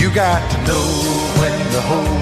You got to know when to hold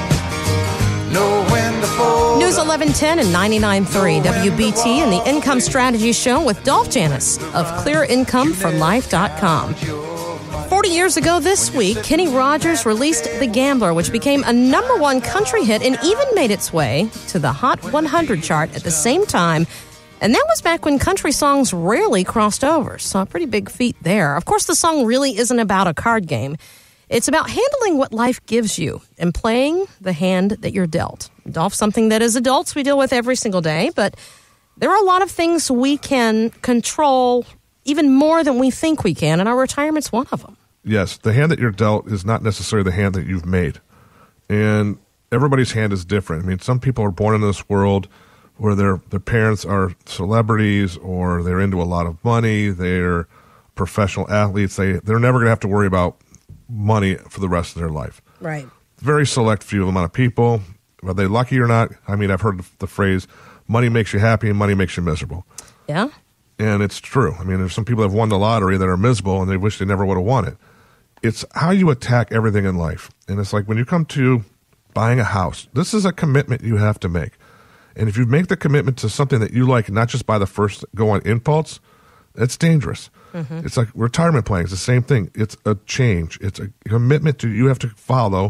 up, know when to fold. News 1110 and 99.3 WBT and the Income Strategy Show with Dolph Janis of ClearIncomeForLife.com. 40 years ago this week, Kenny Rogers released The Gambler, which became a #1 country hit and even made its way to the Hot 100 chart at the same time. And that was back when country songs rarely crossed over, so a pretty big feat there. Of course, the song really isn't about a card game. It's about handling what life gives you and playing the hand that you're dealt. Dolph, something that as adults we deal with every single day, but there are a lot of things we can control even more than we think we can, and our retirement's one of them. Yes, the hand that you're dealt is not necessarily the hand that you've made. And everybody's hand is different. I mean, some people are born into this world where their parents are celebrities or they're into a lot of money, they're professional athletes. They're never going to have to worry about money for the rest of their life. Right. Very select few amount of people. Are they lucky or not? I mean, I've heard the phrase, money makes you happy and money makes you miserable. Yeah. And it's true. I mean, there's some people that have won the lottery that are miserable and they wish they never would have won it. It's how you attack everything in life. And it's like when you come to buying a house, this is a commitment you have to make. And if you make the commitment to something that you like, not just by the first go on impulse, it's dangerous. Mm-hmm. It's like retirement planning. It's the same thing. It's a change. It's a commitment you have to follow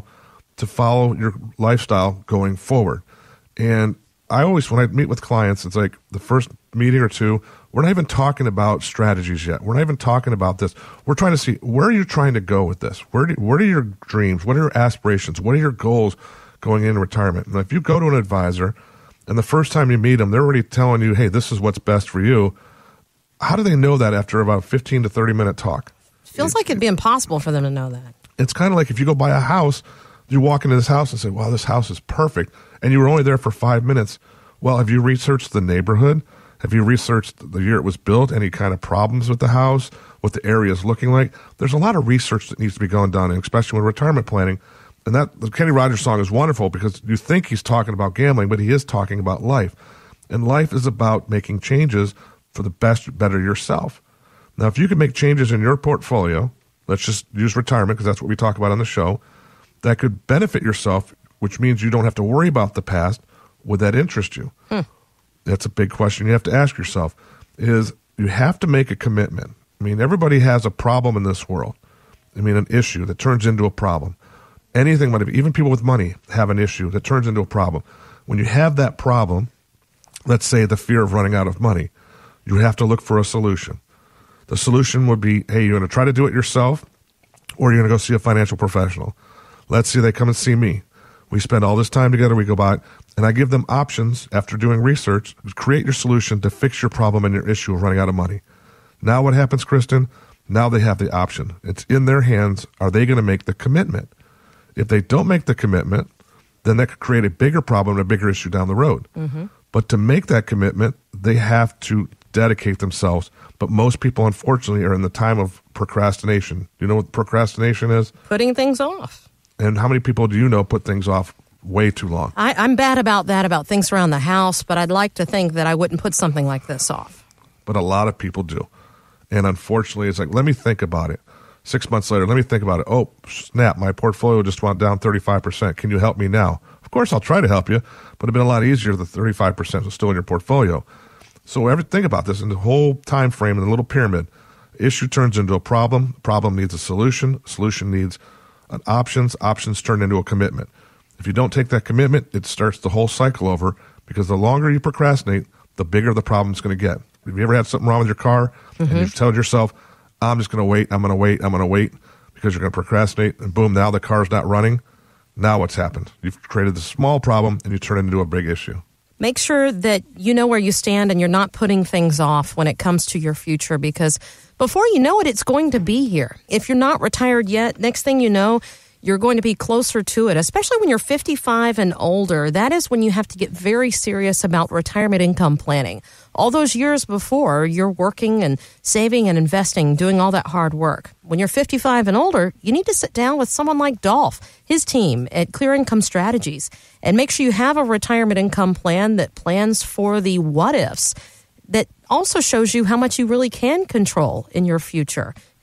your lifestyle going forward. And I always, when I meet with clients, it's like the first meeting or two, we're not even talking about strategies yet. We're not even talking about this. We're trying to see, where are you trying to go with this? What are your dreams? What are your aspirations? What are your goals going into retirement? And if you go to an advisor and the first time you meet them, they're already telling you, hey, this is what's best for you. How do they know that after about a 15 to 30-minute talk? Feels like it'd be impossible for them to know that. It's kind of like if you go buy a house, you walk into this house and say, wow, this house is perfect, and you were only there for 5 minutes. Well, have you researched the neighborhood? Have you researched the year it was built? Any kind of problems with the house? What the area is looking like? There's a lot of research that needs to be going done, and especially with retirement planning. And that the Kenny Rogers song is wonderful because you think he's talking about gambling, but he is talking about life. And life is about making changes for the best, better yourself. Now, if you can make changes in your portfolio, let's just use retirement because that's what we talk about on the show, that could benefit yourself, which means you don't have to worry about the past. Would that interest you? That's a big question you have to ask yourself, is you have to make a commitment. I mean, everybody has a problem in this world. I mean, an issue that turns into a problem. Anything, even people with money have an issue that turns into a problem. When you have that problem, let's say the fear of running out of money, you have to look for a solution. The solution would be, hey, you're going to try to do it yourself or you're going to go see a financial professional. Let's say they come and see me. We spend all this time together, we go by, and I give them options after doing research. Create your solution to fix your problem and your issue of running out of money. Now what happens, Kristen? Now they have the option. It's in their hands. Are they going to make the commitment? If they don't make the commitment, then that could create a bigger problem and a bigger issue down the road. Mm-hmm. But to make that commitment, they have to dedicate themselves. But most people, unfortunately, are in the time of procrastination. You know what procrastination is? Putting things off. And how many people do you know put things off way too long? I'm bad about that, about things around the house, but I'd like to think that I wouldn't put something like this off. But a lot of people do. And unfortunately, it's like, let me think about it. 6 months later, let me think about it. Oh, snap, my portfolio just went down 35%. Can you help me now? Of course, I'll try to help you, but it'd been a lot easier if the 35% was still in your portfolio. So think about this in the whole time frame in the little pyramid. Issue turns into a problem. Problem needs a solution. Solution needs an options. Options turn into a commitment. If you don't take that commitment, it starts the whole cycle over because the longer you procrastinate, the bigger the problem's going to get. Have you ever had something wrong with your car and you've told yourself, I'm just going to wait, I'm going to wait because you're going to procrastinate, and boom, now the car's not running. Now what's happened? You've created this small problem and you turn it into a big issue. Make sure that you know where you stand and you're not putting things off when it comes to your future because before you know it, it's going to be here. If you're not retired yet, next thing you know, you're going to be closer to it, especially when you're 55 and older. That is when you have to get very serious about retirement income planning. All those years before, you're working and saving and investing, doing all that hard work. When you're 55 and older, you need to sit down with someone like Dolph, his team at Clear Income Strategies, and make sure you have a retirement income plan that plans for the what-ifs, that also shows you how much you really can control in your future.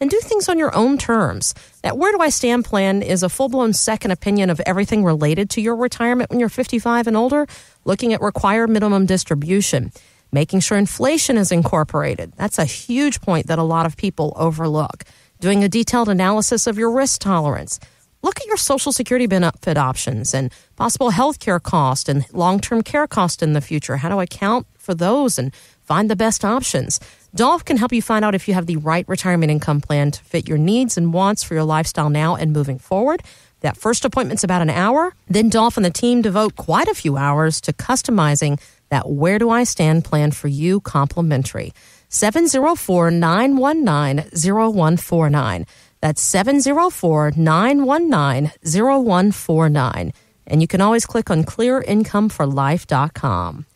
and do things on your own terms. That Where Do I Stand plan is a full-blown second opinion of everything related to your retirement when you're 55 and older, looking at required minimum distribution, making sure inflation is incorporated. That's a huge point that a lot of people overlook. Doing a detailed analysis of your risk tolerance. Look at your Social Security benefit options and possible health care cost and long-term care cost in the future. How to account for those and find the best options. Dolph can help you find out if you have the right retirement income plan to fit your needs and wants for your lifestyle now and moving forward. That first appointment's about an hour. Then Dolph and the team devote quite a few hours to customizing that Where Do I Stand plan for you complimentary. 704-919-0149. That's 704-919-0149. And you can always click on clearincomeforlife.com.